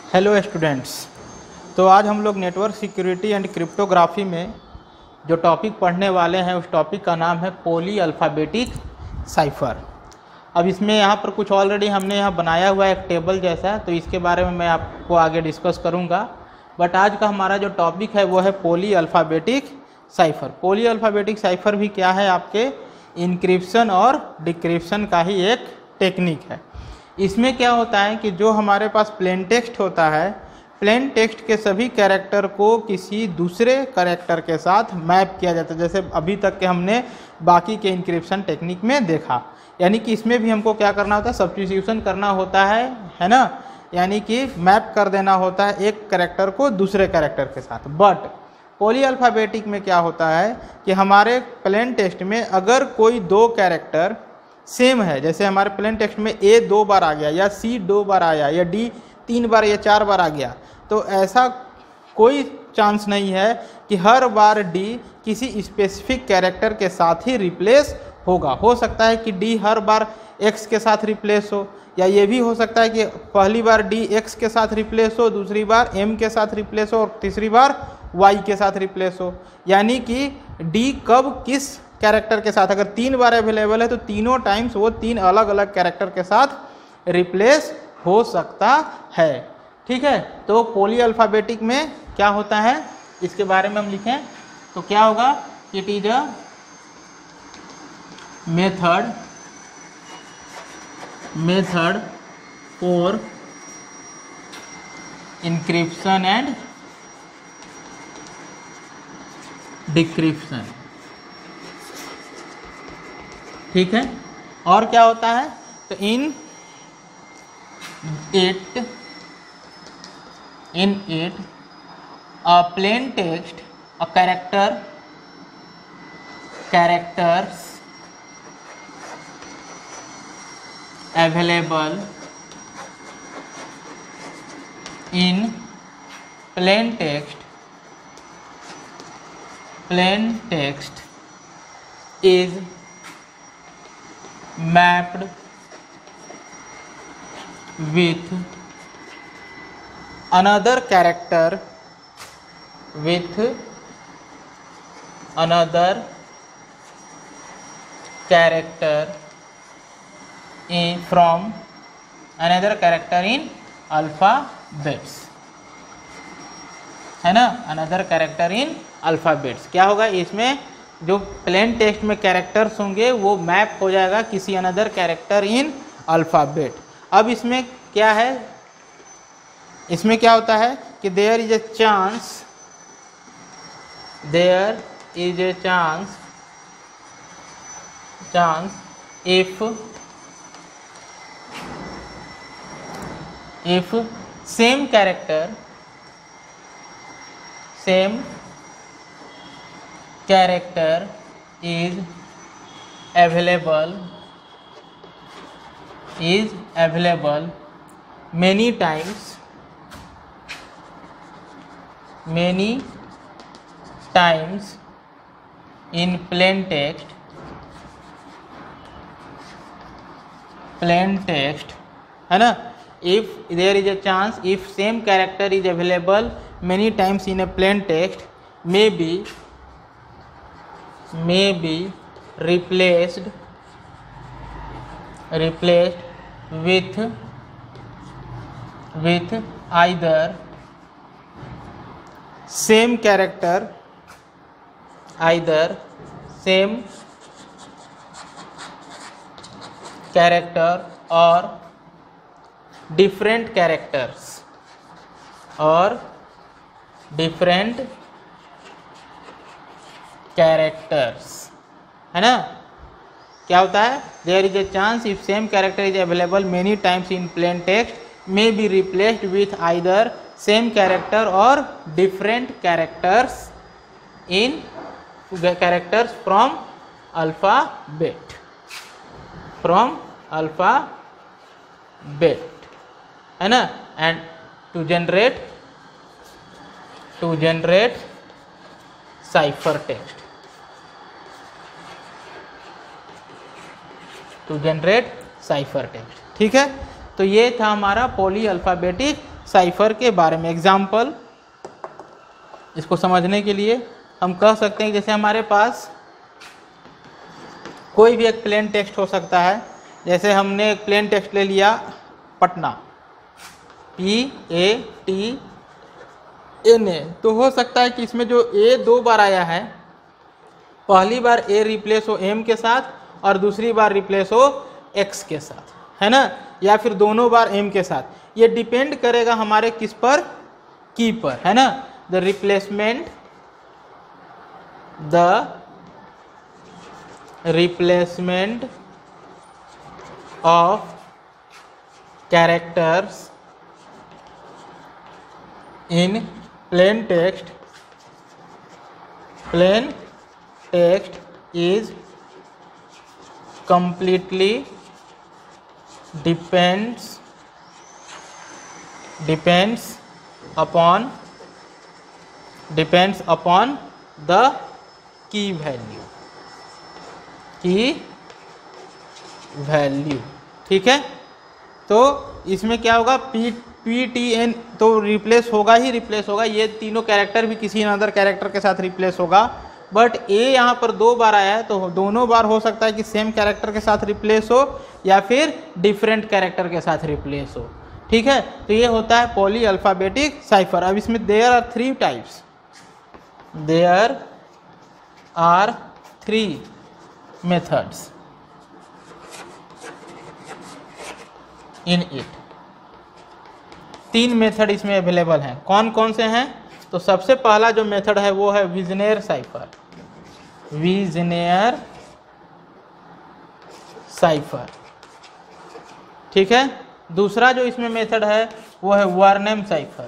Hello students. तो आज हम लोग नेटवर्क सिक्योरिटी एंड क्रिप्टोग्राफी में जो टॉपिक पढ़ने वाले हैं उस टॉपिक का नाम है पॉली अल्फ़ाबेटिक साइफ़र। अब इसमें यहाँ पर कुछ ऑलरेडी हमने यहाँ बनाया हुआ है एक टेबल जैसा, तो इसके बारे में मैं आपको आगे डिस्कस करूँगा। बट आज का हमारा जो टॉपिक है वो है polyalphabetic cipher. Polyalphabetic cipher भी क्या है, आपके इनक्रिप्शन और डिक्रिप्शन का ही एक टेक्निक है। इसमें क्या होता है कि जो हमारे पास प्लेन टेक्स्ट होता है, प्लेन टेक्स्ट के सभी कैरेक्टर को किसी दूसरे कैरेक्टर के साथ मैप किया जाता है, जैसे अभी तक के हमने बाकी के इनक्रिप्शन टेक्निक में देखा। यानी कि इसमें भी हमको क्या करना होता है, सब्स्टिट्यूशन करना होता है ना, यानी कि मैप कर देना होता है एक कैरेक्टर को दूसरे कैरेक्टर के साथ। बट पॉली अल्फ़ाबेटिक में क्या होता है कि हमारे प्लेन टेक्स्ट में अगर कोई दो कैरेक्टर सेम है, जैसे हमारे प्लेन टेक्स्ट में ए 2 बार आ गया या सी 2 बार आया या डी 3 बार या 4 बार आ गया, तो ऐसा कोई चांस नहीं है कि हर बार डी किसी स्पेसिफिक कैरेक्टर के साथ ही रिप्लेस होगा। हो सकता है कि डी हर बार एक्स के साथ रिप्लेस हो, या ये भी हो सकता है कि पहली बार डी एक्स के साथ रिप्लेस हो, दूसरी बार एम के साथ रिप्लेस हो और तीसरी बार वाई के साथ रिप्लेस हो। यानी कि डी कब किस कैरेक्टर के साथ, अगर 3 बार अवेलेबल है तो तीनों टाइम्स वो 3 अलग अलग कैरेक्टर के साथ रिप्लेस हो सकता है। ठीक है, तो पॉली अल्फ़ाबेटिक में क्या होता है इसके बारे में हम लिखें तो क्या होगा, it is a method for encryption and decryption. ठीक है, और क्या होता है, तो in it a plain text a characters available in plain text is mapped with another character from another character in alphabets, है ना, another character in alphabets। क्या होगा, इसमें जो प्लेन टेक्स्ट में कैरेक्टर्स होंगे वो मैप हो जाएगा किसी अनदर कैरेक्टर इन अल्फ़ाबेट। अब इसमें क्या है, इसमें क्या होता है कि there is a chance if same character is available many times in plain text, है ना। if there is a chance, if same character is available many times in a plain text, may be replaced with either same character or different characters है ना। क्या होता है, there is a chance if same character is available many times in plain text may be replaced with either same character और different characters from alphabet, है ना, and to generate cipher text, ठीक है। तो ये था हमारा पॉली अल्फ़ाबेटिक साइफर के बारे में। एग्जाम्पल, इसको समझने के लिए हम कह सकते हैं जैसे हमारे पास कोई भी एक प्लेन टेक्स्ट हो सकता है। जैसे हमने एक प्लेन टेक्स्ट ले लिया पटना, PATNA, तो हो सकता है कि इसमें जो A 2 बार आया है, पहली बार A रिप्लेस हो M के साथ और दूसरी बार रिप्लेस हो X के साथ, है ना, या फिर दोनों बार M के साथ। ये डिपेंड करेगा हमारे किस पर, की पर, है ना। The replacement of characters in plain text is completely depends upon the key value, ठीक है। तो इसमें क्या होगा, PTN तो रिप्लेस होगा ही रिप्लेस होगा, ये तीनों कैरेक्टर भी किसी अदर कैरेक्टर के साथ रिप्लेस होगा। बट A यहाँ पर 2 बार आया है, तो दोनों बार हो सकता है कि सेम कैरेक्टर के साथ रिप्लेस हो या फिर डिफरेंट कैरेक्टर के साथ रिप्लेस हो, ठीक है। तो ये होता है पॉली अल्फ़ाबेटिक साइफर। अब इसमें there are 3 types, there are 3 methods in it. 3 method इसमें अवेलेबल हैं। कौन कौन से हैं? तो सबसे पहला जो मेथड है वो है विजनेर साइफर, ठीक है। दूसरा जो इसमें मेथड है वो है वर्नेम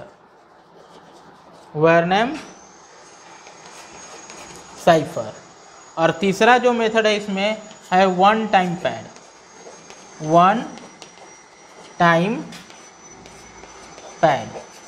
साइफर। और तीसरा जो मेथड है इसमें है वन टाइम पैड,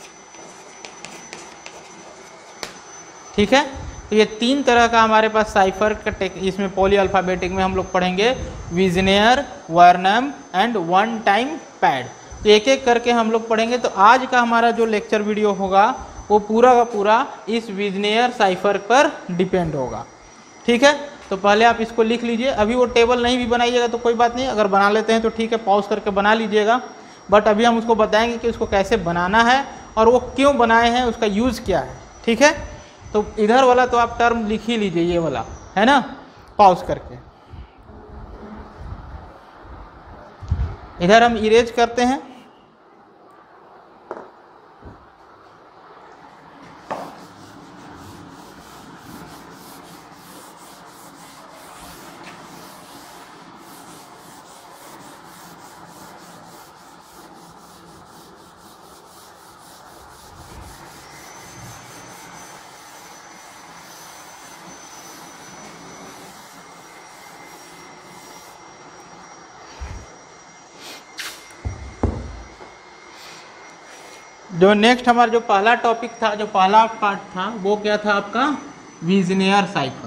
ठीक है। तो ये 3 तरह का हमारे पास साइफर का इसमें पॉली अल्फ़ाबेटिक में हम लोग पढ़ेंगे, Vigenere, Vernam and one time pad. तो एक एक करके हम लोग पढ़ेंगे। तो आज का हमारा जो लेक्चर वीडियो होगा वो पूरा का पूरा इस विजनेर साइफर पर डिपेंड होगा, ठीक है। तो पहले आप इसको लिख लीजिए। अभी वो टेबल नहीं भी बनाइएगा तो कोई बात नहीं, अगर बना लेते हैं तो ठीक है, पॉज करके बना लीजिएगा। बट अभी हम उसको बताएंगे कि उसको कैसे बनाना है और वो क्यों बनाए हैं, उसका यूज़ क्या है, ठीक है। तो इधर वाला तो आप टर्म लिख ही लीजिए, ये वाला, है ना, पॉज करके। इधर हम इरेज करते हैं। जो नेक्स्ट हमारा जो पहला टॉपिक था, जो पहला पार्ट था, वो क्या था आपका, Vigenere cipher,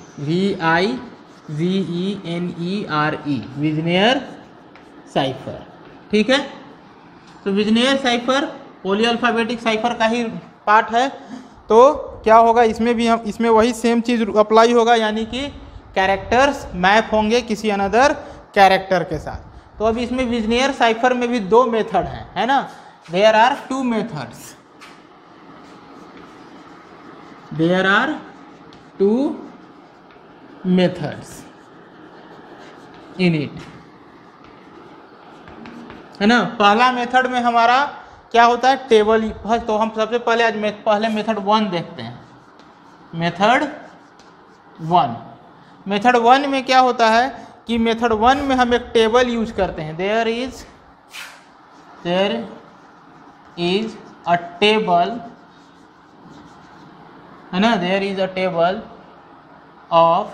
VIGENERE, Vigenere cipher, ठीक है। तो Vigenere cipher polyalphabetic cipher का ही पार्ट है। तो क्या होगा इसमें भी, हम इसमें वही सेम चीज़ अप्लाई होगा, यानी कि कैरेक्टर्स मैप होंगे किसी अनदर कैरेक्टर के साथ। तो अब इसमें विजनेर साइफर में भी 2 मेथड हैं, है ना। There are 2 methods. In it, है ना। पहला मेथड में हमारा क्या होता है, टेबल। तो हम सबसे पहले आज पहले मेथड 1 देखते हैं। मेथड 1 में क्या होता है कि मेथड 1 में हम एक टेबल यूज करते हैं। देयर इज अ टेबल, है ना, there is a table of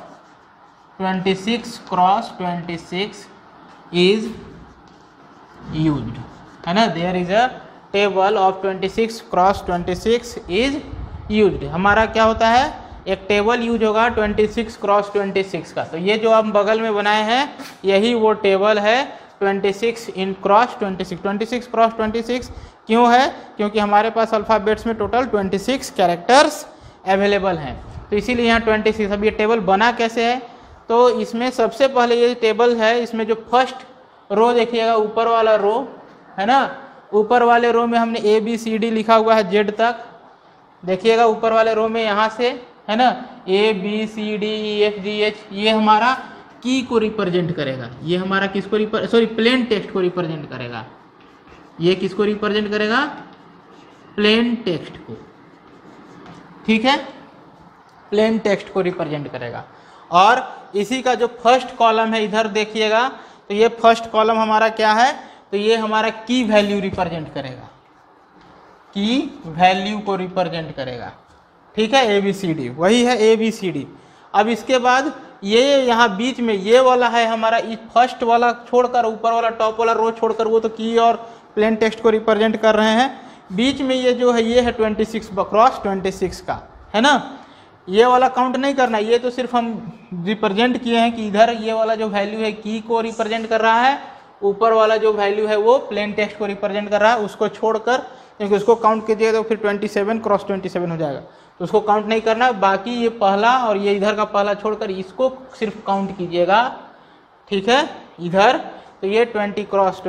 26x26 is used, है ना। There is a table of 26x26 is used. हमारा क्या होता है, एक टेबल यूज होगा 26x26 का। तो ये जो हम बगल में बनाए हैं यही वो टेबल है 26 इन क्रॉस 26 क्रॉस 26 क्यों है? क्योंकि हमारे पास अल्फ़ाबेट्स में टोटल 26 कैरेक्टर्स अवेलेबल हैं, तो इसीलिए यहाँ 26। अब ये टेबल बना कैसे है? तो इसमें सबसे पहले ये टेबल है, इसमें जो फर्स्ट रो देखिएगा, ऊपर वाला रो है ना, ऊपर वाले रो में हमने ABCD लिखा हुआ है Z तक। देखिएगा ऊपर वाले रो में यहाँ से है ना ABCDEFGH, ये हमारा की को रिप्रेजेंट करेगा। ये हमारा किसको प्लेन टेक्स्ट को रिप्रेजेंट करेगा। ये किसको रिप्रेजेंट करेगा? प्लेन टेक्स्ट को, ठीक है, प्लेन टेक्स्ट को रिप्रेजेंट करेगा। और इसी का जो फर्स्ट कॉलम है इधर देखिएगा, तो ये फर्स्ट कॉलम हमारा क्या है? तो ये हमारा की वैल्यू रिप्रेजेंट करेगा, की वैल्यू को रिप्रेजेंट करेगा, ठीक है, ABCD, वही है ABCD। अब इसके बाद ये यहाँ बीच में ये वाला है हमारा, इस फर्स्ट वाला छोड़कर, ऊपर वाला टॉप वाला रो छोड़कर, वो तो की और प्लेन टेक्स्ट को रिप्रेजेंट कर रहे हैं। बीच में ये जो है ये है 26 क्रॉस 26 का, है ना। ये वाला काउंट नहीं करना, ये तो सिर्फ हम रिप्रेजेंट किए हैं कि इधर ये वाला जो वैल्यू है की को रिप्रेजेंट कर रहा है, ऊपर वाला जो वैल्यू है वो प्लेन टेक्स्ट को रिप्रेजेंट कर रहा है। उसको छोड़कर, क्योंकि उसको काउंट कीजिएगा तो फिर 27 क्रॉस 27 हो जाएगा, तो उसको काउंट नहीं करना। बाकी ये पहला और ये इधर का पहला छोड़कर इसको सिर्फ काउंट कीजिएगा, ठीक है, इधर। तो ये 26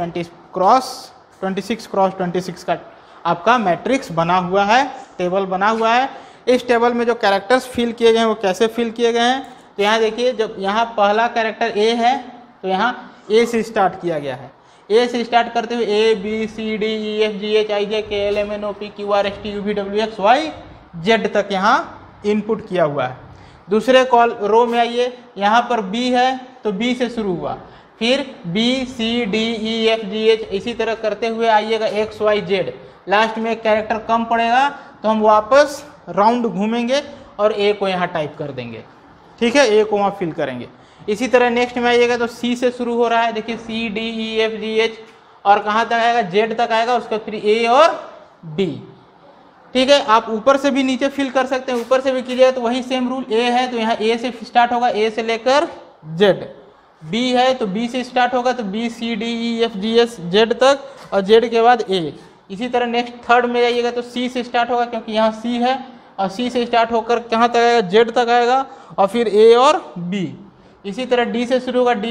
क्रॉस 26 का आपका मैट्रिक्स बना हुआ है, टेबल बना हुआ है। इस टेबल में जो कैरेक्टर्स फिल किए गए हैं वो कैसे फिल किए गए हैं? तो यहाँ देखिए, जब यहाँ पहला कैरेक्टर A है तो यहाँ A से स्टार्ट किया गया है। A से स्टार्ट करते हुए ABCDEFGHIJKLMNOPQRSTUVWXYZ तक यहाँ इनपुट किया हुआ है। दूसरे कॉल रो में आइए, यहाँ पर B है तो B से शुरू हुआ, फिर BCDEFGH, इसी तरह करते हुए आइएगा XYZ। लास्ट में एक कैरेक्टर कम पड़ेगा तो हम वापस राउंड घूमेंगे और A को यहाँ टाइप कर देंगे, ठीक है, A को वहाँ फिल करेंगे। इसी तरह नेक्स्ट में आइएगा तो C से शुरू हो रहा है, देखिए CDEFGH, और कहाँ तक आएगा? Z तक आएगा, उसका फिर A और B, ठीक है। आप ऊपर से भी नीचे फिल कर सकते हैं, ऊपर से भी कीजिएगा तो वही सेम रूल। A है तो यहाँ A से स्टार्ट होगा, A से लेकर Z। B है तो B से स्टार्ट होगा तो BCDEFGH Z तक, और Z के बाद A। इसी तरह नेक्स्ट थर्ड में जाइएगा तो C से स्टार्ट होगा, क्योंकि यहाँ C है, और C से स्टार्ट होकर कहाँ तक आएगा? Z तक आएगा, और फिर A और B। इसी तरह D से शुरू होगा,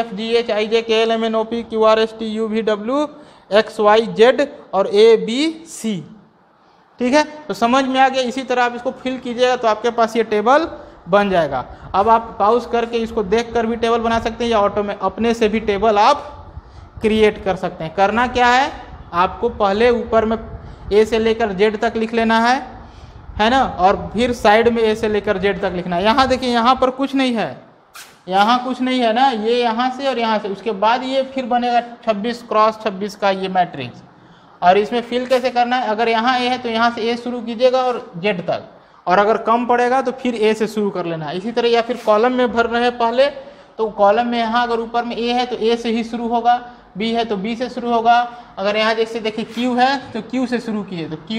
DEFGHIJKLMNOPQRSTUVWXYZ और ABC, ठीक है। तो समझ में आ गया। इसी तरह आप इसको फिल कीजिएगा तो आपके पास ये टेबल बन जाएगा। अब आप पॉज करके इसको देख कर भी टेबल बना सकते हैं, या ऑटो में अपने से भी टेबल आप क्रिएट कर सकते हैं। करना क्या है, आपको पहले ऊपर में A से लेकर Z तक लिख लेना है ना, और फिर साइड में A से लेकर Z तक लिखना है। यहाँ देखिए, यहाँ पर कुछ नहीं है, यहाँ कुछ नहीं है ना, ये यहाँ से और यहाँ से, उसके बाद ये फिर बनेगा 26 क्रॉस 26 का ये मैट्रिक्स। और इसमें फिल कैसे करना है? अगर यहाँ A है तो यहाँ से A शुरू कीजिएगा और Z तक, और अगर कम पड़ेगा तो फिर A से शुरू कर लेना है। इसी तरह, या फिर कॉलम में भर रहे हैं पहले, तो कॉलम में यहाँ अगर ऊपर में A है तो A से ही शुरू होगा, B है तो B से शुरू होगा। अगर यहाँ जैसे देखिए Q है तो Q से शुरू कीजिए, तो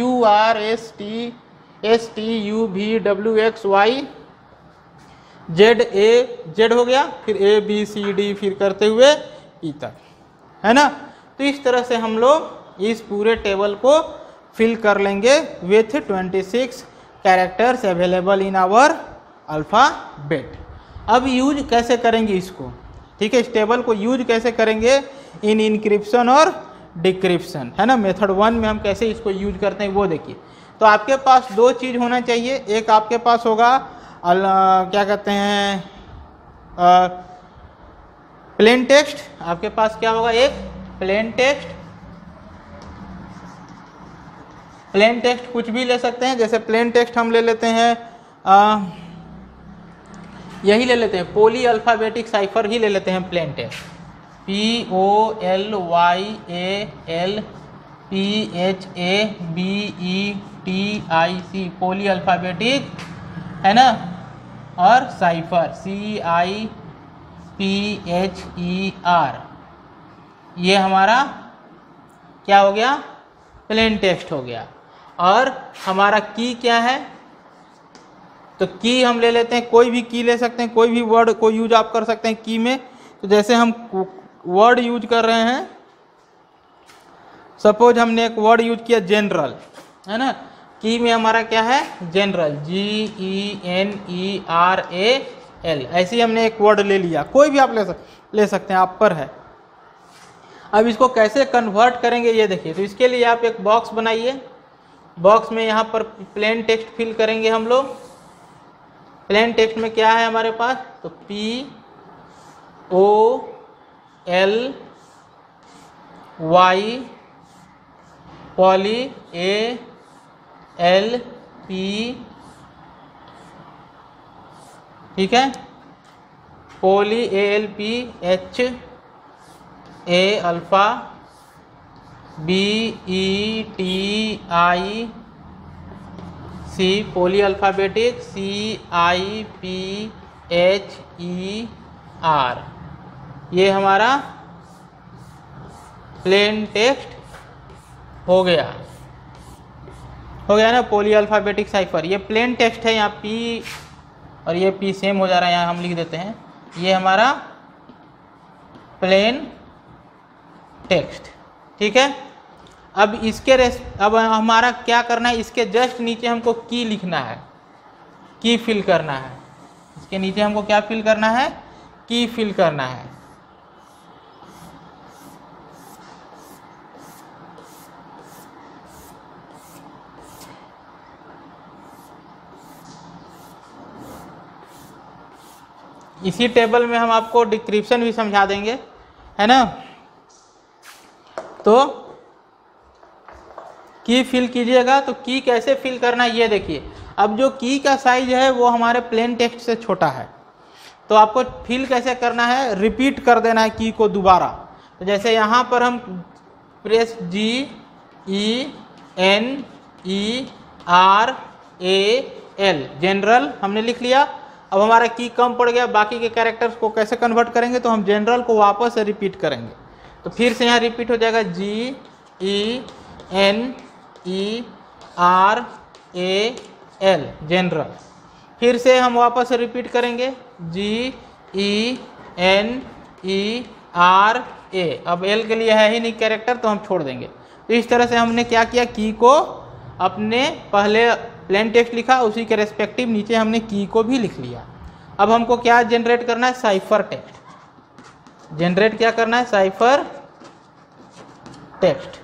QRSTUVWXYZ Z हो गया, फिर ABCD, फिर करते हुए E तक, है ना। तो इस तरह से हम लोग इस पूरे टेबल को फिल कर लेंगे with 26 characters available in our alphabet. अब यूज कैसे करेंगे इसको, ठीक है, इस टेबल को यूज कैसे करेंगे इन इनक्रिप्शन और डिक्रिप्शन, है ना। मेथड 1 में हम कैसे इसको यूज करते हैं वो देखिए। तो आपके पास दो चीज़ होना चाहिए, एक आपके पास होगा क्या कहते हैं प्लेन टेक्स्ट। आपके पास क्या होगा? एक प्लेन टेक्स्ट। प्लेन टेक्स्ट कुछ भी ले सकते हैं, जैसे प्लेन टेक्स्ट हम ले लेते हैं, यही ले लेते हैं, पोली अल्फ़ाबेटिक साइफर ही ले लेते हैं plain text, POLYALPHABETIC, polyalphabetic, है ना, और साइफर CIPHER, ये हमारा क्या हो गया? प्लेन टेक्स्ट हो गया। और हमारा की क्या है? तो की हम ले लेते हैं, कोई भी की ले सकते हैं, कोई भी वर्ड को यूज आप कर सकते हैं की में। तो जैसे हम वर्ड यूज कर रहे हैं, सपोज हमने एक वर्ड यूज किया जनरल, है ना, की में हमारा क्या है जनरल, GENERAL, ऐसे ही हमने एक वर्ड ले लिया, कोई भी आप ले सकते हैं, आप पर है। अब इसको कैसे कन्वर्ट करेंगे ये देखिए। तो इसके लिए आप एक बॉक्स बनाइए, बॉक्स में यहाँ पर प्लेन टेक्स्ट फिल करेंगे हम लोग। प्लेन टेक्स्ट में क्या है हमारे पास, तो POLY पॉली ALP, ठीक है, poly ALP HA alpha BETIC polyalphabetic CIPHER, ये हमारा प्लेन टेक्स्ट हो गया ना, पोली अल्फ़ाबेटिक साइफर। ये प्लेन टेक्स्ट है, यहाँ P और ये P सेम हो जा रहा है, यहाँ हम लिख देते हैं, ये हमारा प्लेन टेक्स्ट, ठीक है। अब अब हमारा क्या करना है, इसके जस्ट नीचे हमको की लिखना है, की फिल करना है। इसके नीचे हमको क्या फिल करना है, की फिल करना है। इसी टेबल में हम आपको डिस्क्रिप्शन भी समझा देंगे, है ना। तो की फिल कीजिएगा, तो की कैसे फिल करना है ये देखिए। अब जो की का साइज है वो हमारे प्लेन टेक्स्ट से छोटा है, तो आपको फिल कैसे करना है, रिपीट कर देना है की को दोबारा। तो जैसे यहाँ पर हम प्रेस GENERAL जनरल हमने लिख लिया। अब हमारा की कम पड़ गया, बाकी के कैरेक्टर्स को कैसे कन्वर्ट करेंगे, तो हम जनरल को वापस से रिपीट करेंगे। तो फिर से यहाँ रिपीट हो जाएगा GENERAL जनरल। फिर से हम वापस से रिपीट करेंगे GENERA। अब एल के लिए है ही नहीं कैरेक्टर, तो हम छोड़ देंगे। तो इस तरह से हमने क्या किया, की को अपने पहले प्लेन टेक्स्ट लिखा, उसी के रेस्पेक्टिव नीचे हमने की को भी लिख लिया। अब हमको क्या जनरेट करना है, साइफर टेक्स्ट जनरेट क्या करना है, साइफर टेक्स्ट,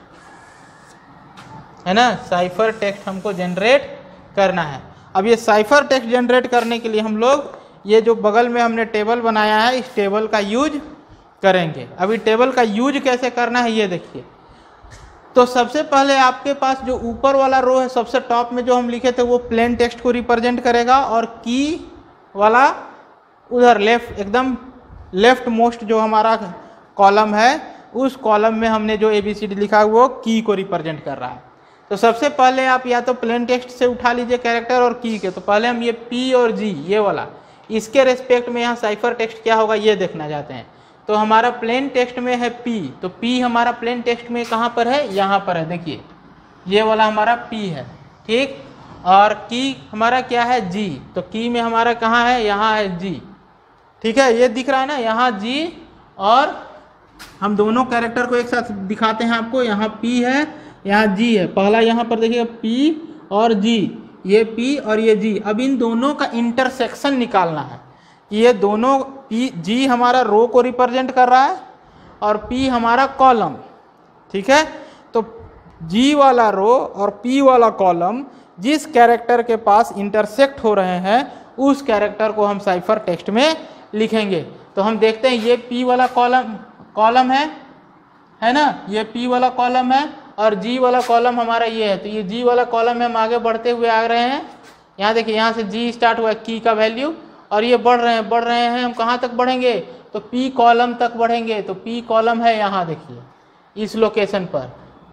है ना, साइफर टेक्स्ट हमको जनरेट करना है। अब ये साइफर टेक्स्ट जनरेट करने के लिए हम लोग ये जो बगल में हमने टेबल बनाया है, इस टेबल का यूज करेंगे। अभी टेबल का यूज कैसे करना है ये देखिए। तो सबसे पहले आपके पास जो ऊपर वाला रो है, सबसे टॉप में जो हम लिखे थे, वो प्लेन टेक्स्ट को रिप्रेजेंट करेगा, और की वाला उधर लेफ्ट, एकदम लेफ्ट मोस्ट जो हमारा कॉलम है, उस कॉलम में हमने जो ABCD लिखा है वो की को रिप्रेजेंट कर रहा है। तो सबसे पहले आप या तो प्लेन टेक्स्ट से उठा लीजिए कैरेक्टर और की के। तो पहले हम ये P और G ये वाला, इसके रेस्पेक्ट में यहाँ साइफर टेक्स्ट क्या होगा ये देखना चाहते हैं। तो हमारा प्लेन टेक्स्ट में है P, तो P हमारा प्लेन टेक्स्ट में कहाँ पर है, यहाँ पर है, देखिए ये वाला हमारा P है, ठीक। और की हमारा क्या है, G, तो की में हमारा कहाँ है, यहाँ है G, ठीक है, ये दिख रहा है ना, यहाँ G। और हम दोनों कैरेक्टर को एक साथ दिखाते हैं आपको, यहाँ P है, यहाँ G है। पहला यहाँ पर देखिएगा P और G, ये P और ये G। अब इन दोनों का इंटरसेक्शन निकालना है कि ये दोनों G हमारा रो को रिप्रेजेंट कर रहा है और P हमारा कॉलम, ठीक है। तो G वाला रो और P वाला कॉलम जिस कैरेक्टर के पास इंटरसेक्ट हो रहे हैं, उस कैरेक्टर को हम साइफर टेक्स्ट में लिखेंगे। तो हम देखते हैं ये P वाला कॉलम है ना, ये P वाला कॉलम है और G वाला कॉलम हमारा ये है। तो ये G वाला कॉलम में हम आगे बढ़ते हुए आ रहे हैं। यहाँ देखिए, यहाँ से G स्टार्ट हुआ की का वैल्यू, और ये बढ़ रहे हैं। हम कहाँ तक बढ़ेंगे, तो P कॉलम तक बढ़ेंगे। तो P कॉलम है यहाँ देखिए इस लोकेशन पर,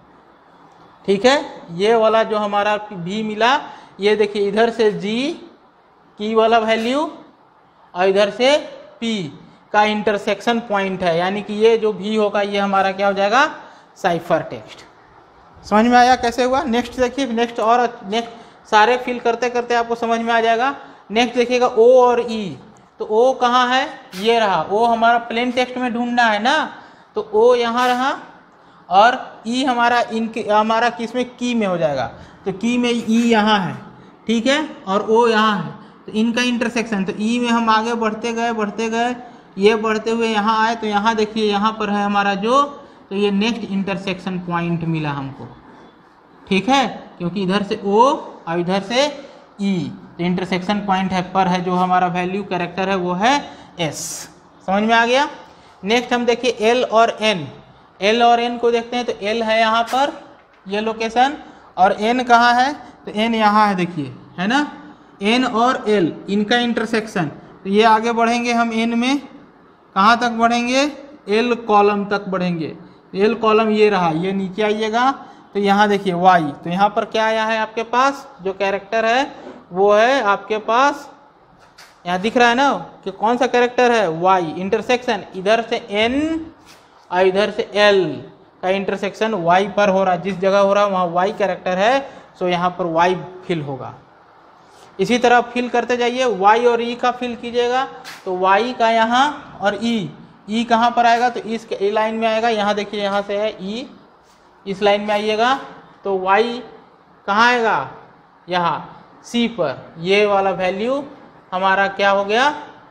ठीक है। ये वाला जो हमारा V मिला, ये देखिए इधर से G की वाला वैल्यू और इधर से P का इंटरसेक्शन पॉइंट है, यानी कि ये जो V होगा ये हमारा क्या हो जाएगा, साइफर टेक्स्ट। समझ में आया कैसे हुआ। नेक्स्ट देखिए, नेक्स्ट सारे फिल करते करते आपको समझ में आ जाएगा। नेक्स्ट देखिएगा O और E। तो O कहाँ है, ये रहा। O हमारा प्लेन टेक्स्ट में ढूंढना है ना, तो ओ यहाँ रहा और ई हमारा किस में की में हो जाएगा, तो की में ई यहाँ है, ठीक है, और ओ यहाँ है, तो इनका इंटरसेक्शन, तो ई में हम आगे बढ़ते गए ये बढ़ते हुए यहाँ आए, तो यहाँ देखिए यहाँ पर है हमारा जो, तो ये नेक्स्ट इंटरसेक्शन पॉइंट मिला हमको, ठीक है, क्योंकि इधर से ओ और इधर से ई, तो इंटरसेक्शन पॉइंट है पर है जो हमारा वैल्यू कैरेक्टर है वो है एस। समझ में आ गया। नेक्स्ट हम देखिए एल और एन, एल और एन को देखते हैं, तो एल है यहाँ पर ये लोकेशन और एन कहाँ है, तो एन यहाँ है, देखिए है ना, एन और एल इनका इंटरसेक्शन, तो ये आगे बढ़ेंगे हम एन में, कहाँ तक बढ़ेंगे, एल कॉलम तक बढ़ेंगे, एल कॉलम ये रहा, ये नीचे आइएगा, तो यहाँ देखिए वाई, तो यहाँ पर क्या आया है आपके पास, जो कैरेक्टर है वो है आपके पास, यहाँ दिख रहा है ना कि कौन सा कैरेक्टर है, वाई, इंटरसेक्शन इधर से एन और इधर से एल का इंटरसेक्शन वाई पर हो रहा है, जिस जगह हो रहा है वहाँ वाई कैरेक्टर है, सो यहाँ पर वाई फिल होगा। इसी तरह फिल करते जाइए, वाई और ई का फिल कीजिएगा, तो वाई का यहाँ और ई कहाँ पर आएगा, तो इस लाइन में आएगा, यहाँ देखिए यहाँ से है ई, इस लाइन में आइएगा, तो वाई कहाँ आएगा, यहाँ सी पर, ये वाला वैल्यू हमारा क्या हो गया,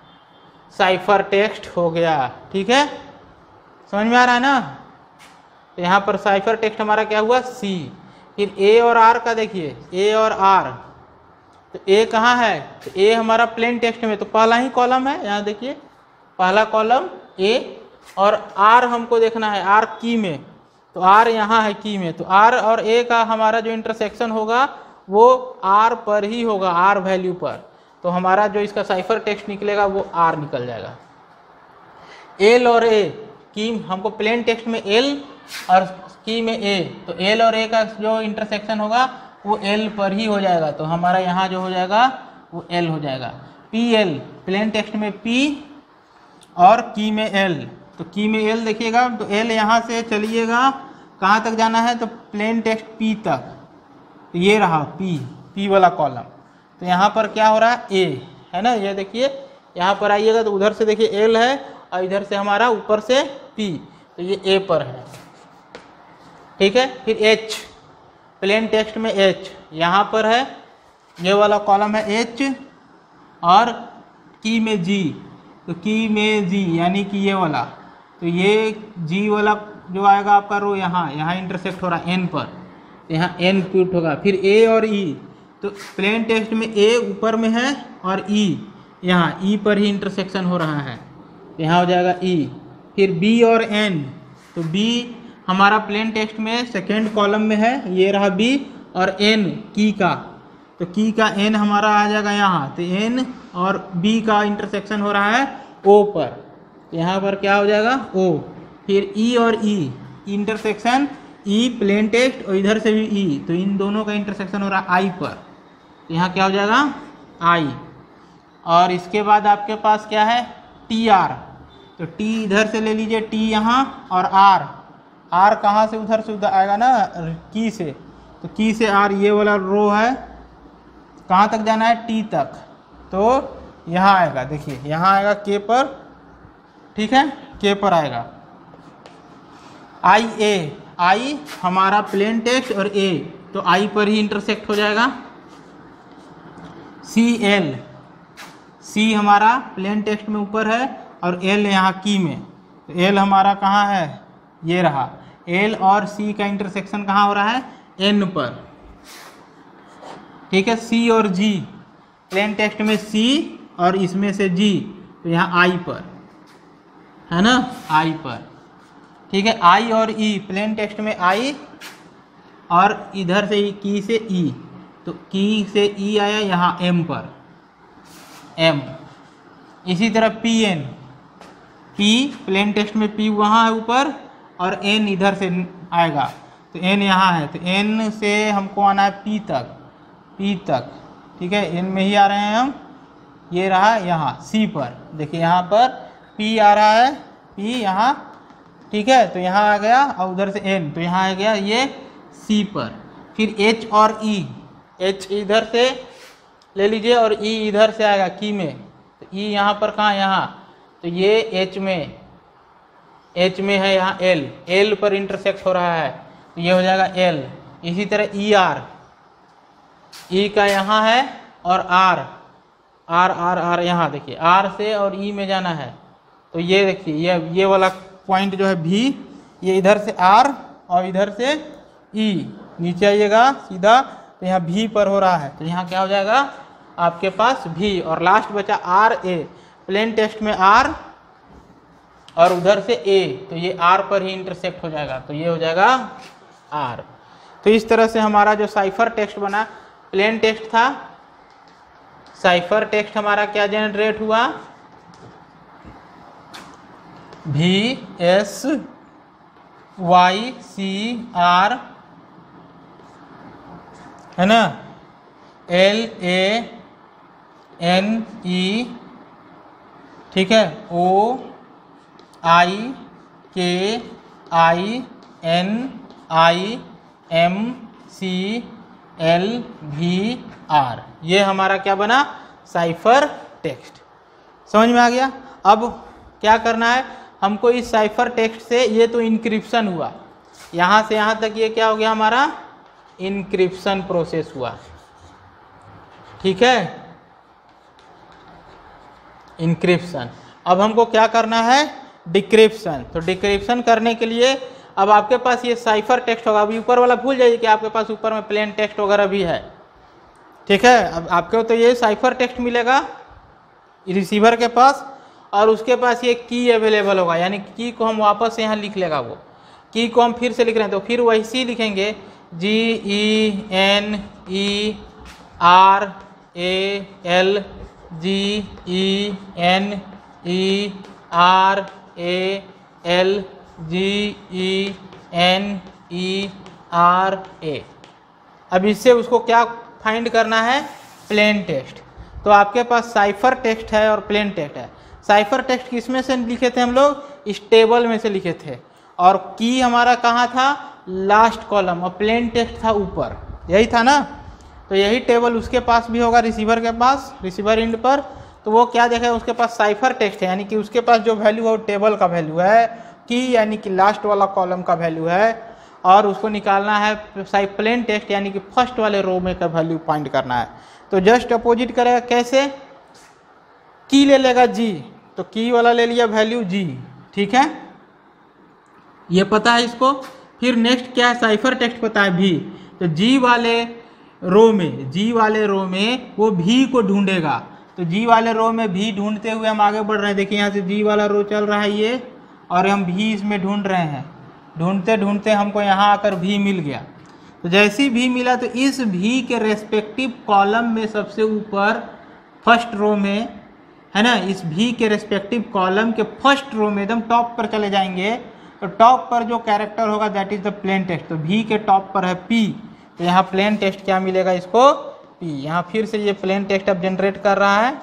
साइफर टेक्स्ट हो गया, ठीक है, समझ में आ रहा है ना। तो यहाँ पर साइफर टेक्स्ट हमारा क्या हुआ, सी। फिर ए और आर का देखिए, ए और आर, तो ए कहाँ है, तो ए हमारा प्लेन टेक्स्ट में, तो पहला ही कॉलम है, यहाँ देखिए पहला कॉलम ए, और आर हमको देखना है आर की में, तो आर यहाँ है की में, तो आर और ए का हमारा जो इंटरसेक्शन होगा वो आर पर ही होगा, आर वैल्यू पर, तो हमारा जो इसका साइफर टेक्स्ट निकलेगा वो आर निकल जाएगा। एल और ए की हमको प्लेन टेक्स्ट में एल और की में ए, तो एल और ए का जो इंटरसेक्शन होगा वो एल पर ही हो जाएगा, तो हमारा यहाँ जो हो जाएगा वो एल हो जाएगा। पी एल प्लेन टेक्स्ट में पी और की में एल, तो की में एल देखिएगा, तो एल यहाँ से चलिएगा कहाँ तक जाना है, तो प्लेन टेक्स्ट पी तक, तो ये रहा पी वाला कॉलम, तो यहाँ पर क्या हो रहा है ए है ना, ये देखिए यहाँ पर आइएगा तो उधर से देखिए एल है और इधर से हमारा ऊपर से पी, तो ये ए पर है, ठीक है। फिर एच प्लेन टेक्स्ट में एच यहाँ पर है, ये वाला कॉलम है एच, और की में जी, तो की में जी यानी कि ये वाला, तो ये जी वाला जो आएगा आपका रो यहाँ इंटरसेक्ट हो रहा है एन पर, तो यहाँ एन पुट होगा। फिर ए और ई, तो प्लेन टेक्स्ट में ए ऊपर में है और ई यहाँ ई पर ही इंटरसेक्शन हो रहा है, तो यहाँ हो जाएगा ई। फिर बी और एन, तो बी हमारा प्लेन टेक्स्ट में सेकेंड कॉलम में है, ये रहा बी, और एन की का, तो की का एन हमारा आ जाएगा यहाँ, तो एन और बी का इंटरसेक्शन हो रहा है ओ पर, तो यहाँ पर क्या हो जाएगा ओ। फिर ई और E intersection, E plain text और इधर से भी ई, तो इन दोनों का इंटरसेक्शन हो रहा है आई पर, तो यहाँ क्या हो जाएगा आई। और इसके बाद आपके पास क्या है टी आर, तो टी इधर से ले लीजिए टी यहाँ, और आर कहाँ से उधर से उधर आएगा ना की से, तो की से आर ये वाला रो है, कहाँ तक जाना है टी तक, तो यहाँ आएगा, देखिए यहाँ आएगा के पर, ठीक है, के पर आएगा। आई ए, आई हमारा प्लेन टेक्स्ट और ए, तो आई पर ही इंटरसेक्ट हो जाएगा। सी एल, सी हमारा प्लेन टेक्स्ट में ऊपर है और एल यहाँ की में, तो एल हमारा कहाँ है, ये रहा, एल और सी का इंटरसेक्शन कहाँ हो रहा है एन पर, ठीक है। सी और जी प्लेन टेक्स्ट में सी और इसमें से जी, तो यहाँ आई पर है ना, आई पर, ठीक है। आई और ई प्लेन टेक्स्ट में आई और इधर से की से ई, तो की से ई आया यहाँ एम पर, एम। इसी तरह P N, P plain text में पी वहाँ है ऊपर और एन इधर से आएगा, तो एन यहाँ है, तो एन से हमको आना है पी तक, ठीक है, एन में ही आ रहे हैं हम, ये रहा यहाँ सी पर, देखिए यहाँ पर पी आ रहा है, पी यहाँ, ठीक है, तो यहाँ आ गया और उधर से एन, तो यहाँ आ गया ये सी पर। फिर एच और ई, एच इधर से ले लीजिए और ई इधर से आएगा की में, तो ई यहाँ पर कहाँ, यहाँ, तो ये एच में, एच में है यहाँ एल, एल पर इंटरसेक्ट हो रहा है तो ये हो जाएगा एल। इसी तरह ई आर, ई का यहाँ है और आर, आर आर आर यहाँ देखिए आर से और ई में जाना है तो ये देखिए ये वाला पॉइंट जो है भी, ये इधर से आर और इधर से ई, नीचे आइएगा सीधा तो यहाँ भी पर हो रहा है तो यहाँ क्या हो जाएगा आपके पास भी। और लास्ट बचा आर ए, प्लेन टेक्स्ट में आर और उधर से ए तो ये आर पर ही इंटरसेक्ट हो जाएगा तो ये हो जाएगा आर। तो इस तरह से हमारा जो साइफर टेक्स्ट बना, प्लेन टेक्स्ट था, साइफर टेक्स्ट हमारा क्या जनरेट हुआ, भी एस वाई सी आर है ना, एल ए एन ई, ठीक है, O I K I N I M C L भी आर, ये हमारा क्या बना साइफर टेक्स्ट। समझ में आ गया। अब क्या करना है हमको इस साइफर टेक्स्ट से, ये तो इंक्रिप्शन हुआ, यहाँ से यहाँ तक ये क्या हो गया हमारा इंक्रिप्शन प्रोसेस हुआ, ठीक है, इंक्रिप्शन। अब हमको क्या करना है डिक्रिप्शन। तो डिक्रिप्शन करने के लिए अब आपके पास ये साइफर टेक्स्ट होगा, अभी ऊपर वाला भूल जाइए कि आपके पास ऊपर में प्लेन टेक्स्ट वगैरह भी है, ठीक है। अब आपको तो ये साइफर टेक्स्ट मिलेगा रिसीवर के पास और उसके पास ये की अवेलेबल होगा, यानी की को हम वापस यहाँ लिख लेगा, वो की को हम फिर से लिख रहे हैं तो फिर वैसे लिखेंगे G E N E R A L, G E N E R A L, G E N E R A. अब इससे उसको क्या फाइंड करना है प्लेन टेक्स्ट। तो आपके पास साइफर टेक्स्ट है और प्लेन टेक्स्ट है। साइफर टेक्स्ट किस में से लिखे थे हम लोग, इस टेबल में से लिखे थे, और की हमारा कहाँ था लास्ट कॉलम, और प्लेन टेक्स्ट था ऊपर, यही था ना। तो यही टेबल उसके पास भी होगा रिसीवर के पास, रिसीवर एंड पर। तो वो क्या देखेगा उसके पास साइफर टेक्स्ट है, यानी कि उसके पास जो वैल्यू है वो टेबल का वैल्यू है, की यानी कि लास्ट वाला कॉलम का वैल्यू है, और उसको निकालना है प्लेन टेक्स्ट यानी कि फर्स्ट वाले रो में का वैल्यू फाइंड करना है। तो जस्ट अपोजिट करेगा, कैसे, की ले लेगा जी, तो की वाला ले लिया वैल्यू जी, ठीक है, ये पता है इसको। फिर नेक्स्ट क्या है साइफर टेक्स्ट पता है भी, तो जी वाले रो में, जी वाले रो में वो भी को ढूंढेगा। तो जी वाले रो में भी ढूंढते हुए हम आगे बढ़ रहे हैं, देखिए यहाँ से जी वाला रो चल रहा है ये, और हम भी इसमें ढूंढ रहे हैं, ढूंढते ढूंढते हमको यहाँ आकर भी मिल गया। तो जैसे ही भी मिला तो इस भी के रेस्पेक्टिव कॉलम में सबसे ऊपर फर्स्ट रो में है ना, इस भी के रेस्पेक्टिव कॉलम के फर्स्ट रो में एकदम टॉप पर चले जाएंगे, तो टॉप पर जो कैरेक्टर होगा that is the plain text. तो भी के टॉप पर है पी, तो यहाँ प्लेन टेक्स्ट क्या मिलेगा इसको पी। यहाँ फिर से ये प्लेन टेक्स्ट अब जनरेट कर रहा है,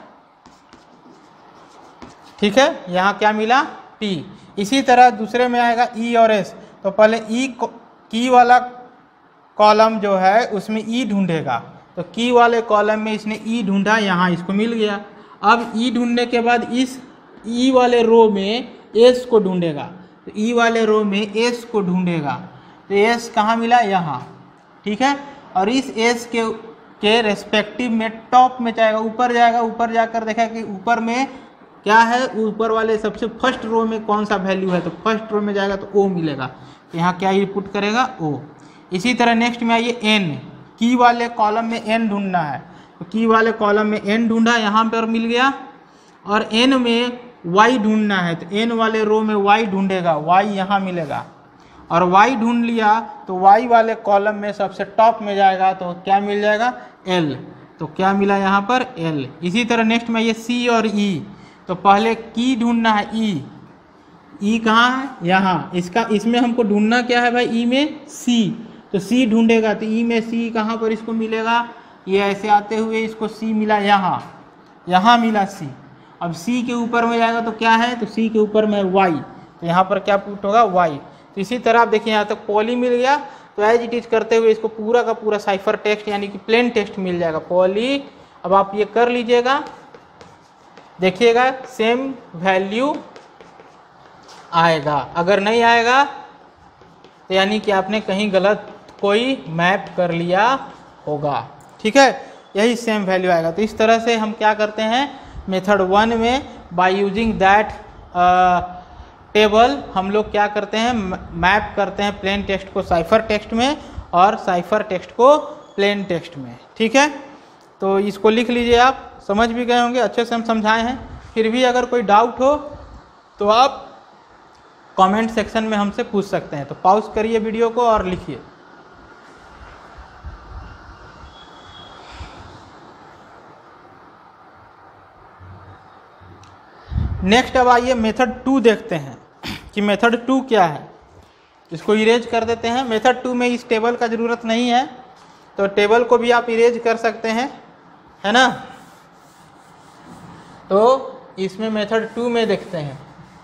ठीक है, यहाँ क्या मिला पी। इसी तरह दूसरे में आएगा ई और एस, तो पहले ई की वाला कॉलम जो है उसमें ई ढूंढेगा, तो की वाले कॉलम में इसने ई ढूंढा, यहाँ इसको मिल गया। अब ई ढूंढने के बाद इस ई वाले रो में एस को ढूंढेगा, तो ई वाले रो में एस को ढूंढेगा, तो एस कहाँ मिला यहाँ, ठीक है। और इस एस के रेस्पेक्टिव में टॉप में जाएगा, ऊपर जाएगा, ऊपर जाकर देखा कि ऊपर में क्या है, ऊपर वाले सबसे फर्स्ट रो में कौन सा वैल्यू है, तो फर्स्ट रो में जाएगा तो ओ मिलेगा, तो यहाँ क्या इनपुट करेगा ओ। इसी तरह नेक्स्ट में आइए एन, की वाले कॉलम में एन ढूंढना है, तो की वाले कॉलम में एन ढूंढा, यहाँ पर मिल गया। और एन में वाई ढूंढना है, तो एन वाले रो में वाई ढूंढेगा, वाई यहाँ मिलेगा। और वाई ढूंढ लिया तो वाई वाले कॉलम में सबसे टॉप में जाएगा, तो क्या मिल जाएगा एल, तो क्या मिला यहाँ पर एल। इसी तरह नेक्स्ट में ये सी और ई, तो पहले की ढूंढना है ई, ई कहाँ है यहाँ, इसमें हमको ढूंढना क्या है भाई, ई में सी, तो सी ढूंढेगा, तो ई में सी कहाँ पर इसको मिलेगा, ये ऐसे आते हुए इसको सी मिला यहाँ, यहाँ मिला सी। अब सी के ऊपर में जाएगा तो क्या है, तो सी के ऊपर में वाई, तो यहाँ पर क्या पुट होगा वाई। तो इसी तरह आप देखिए यहाँ तक पॉली मिल गया, तो एज इट इज करते हुए इसको पूरा का पूरा साइफर टेक्स्ट यानी कि प्लेन टेक्स्ट मिल जाएगा पॉली। अब आप ये कर लीजिएगा, देखिएगा सेम वैल्यू आएगा। अगर नहीं आएगा तो यानी कि आपने कहीं गलत कोई मैप कर लिया होगा। ठीक है, यही सेम वैल्यू आएगा। तो इस तरह से हम क्या करते हैं, मेथड 1 में बाय यूजिंग दैट टेबल हम लोग क्या करते हैं, मैप करते हैं प्लेन टेक्स्ट को साइफर टेक्स्ट में और साइफर टेक्स्ट को प्लेन टेक्स्ट में। ठीक है, तो इसको लिख लीजिए, आप समझ भी गए होंगे, अच्छे से हम समझाए हैं। फिर भी अगर कोई डाउट हो तो आप कमेंट सेक्शन में हमसे पूछ सकते हैं। तो पॉज करिए वीडियो को और लिखिए। नेक्स्ट अब आइए मेथड 2 देखते हैं कि मेथड 2 क्या है। इसको इरेज कर देते हैं। मेथड 2 में इस टेबल का ज़रूरत नहीं है, तो टेबल को भी आप इरेज कर सकते हैं, है ना। तो इसमें मेथड 2 में देखते हैं।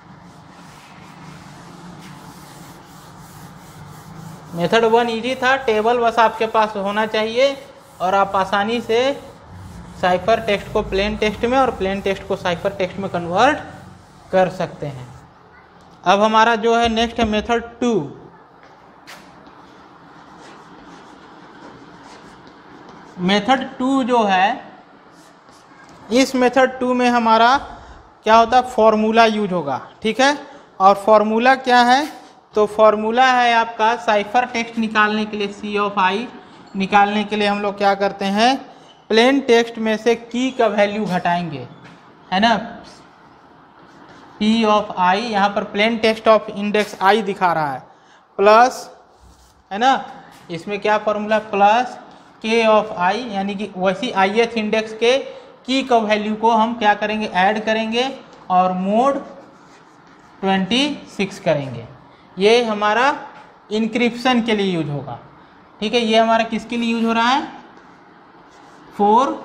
मेथड 1 इजी था, टेबल बस आपके पास होना चाहिए और आप आसानी से साइफर टेक्स्ट को प्लेन टेक्स्ट में और प्लेन टेक्स्ट को साइफर टेक्स्ट में कन्वर्ट कर सकते हैं। अब हमारा जो है नेक्स्ट है मेथड 2। मेथड 2 जो है, इस मेथड 2 में हमारा क्या होता है, फॉर्मूला यूज होगा। ठीक है, और फॉर्मूला क्या है, तो फॉर्मूला है आपका साइफर टेक्स्ट निकालने के लिए, सी ऑफ आई निकालने के लिए हम लोग क्या करते हैं, प्लेन टेक्स्ट में से की का वैल्यू घटाएंगे, है ना। पी ऑफ आई, यहाँ पर plain text of index i दिखा रहा है, प्लस, है ना, इसमें क्या फॉर्मूला, प्लस के ऑफ आई, यानी कि वैसी ith इंडेक्स के की का वैल्यू को हम क्या करेंगे, ऐड करेंगे और मोड 26 करेंगे। ये हमारा इंक्रिप्शन के लिए यूज होगा। ठीक है, ये हमारा किसके लिए यूज हो रहा है, फॉर